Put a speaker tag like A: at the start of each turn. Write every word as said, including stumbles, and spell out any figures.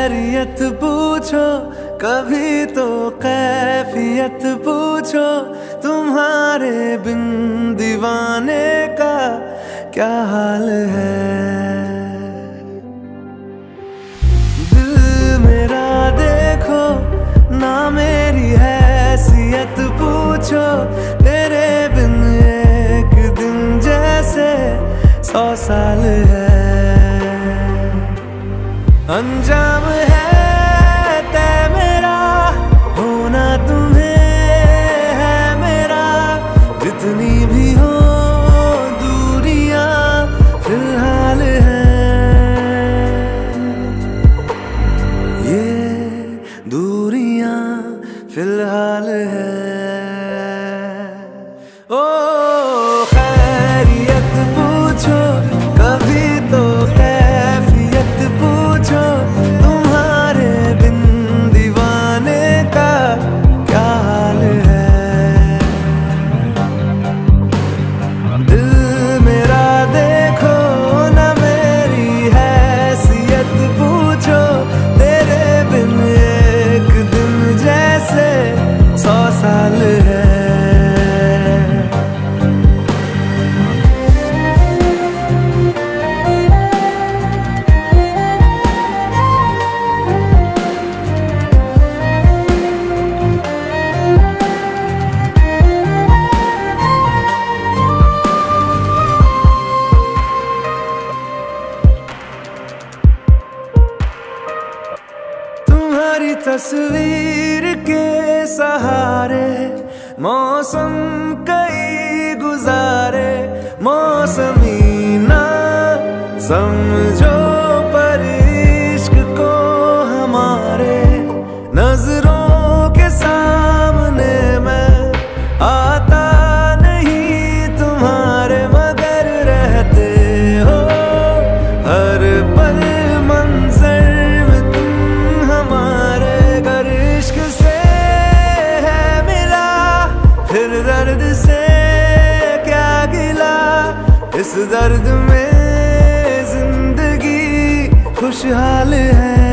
A: खैरियत पूछो, कभी तो कैफियत पूछो, तुम्हारे बिन दीवाने का क्या हाल है। दिल मेरा देखो ना, मेरी हैसियत पूछो, तेरे बिन एक दिन जैसे सौ साल है। अंजाम है तय मेरा, होना तुम्हें है मेरा, जितनी भी हो दूरियां फिलहाल है। ये दूरियां फिलहाल है। ओ खैरियत पूछो, कभी तो कैफियत पूछो, तुम्हारे बिन दीवाने का क्या हाल है। दिल मेरा देखो ना, मेरी हैसियत पूछो, तेरे बिन एक दिन जैसे सौ साल है। तुम्हारी तस्वीर के सहारे मौसम कई गुजारे, मौसमी ना समझो पर इश्क को हमारे, नजरों के सामने मैं आता नहीं तुम्हारे, मगर रहते हो हर पल मंजर में तुम हमारे। गर इश्क से है मिला फिर दर्द से क्या गिला, इस दर्द में जिंदगी खुशहाल है।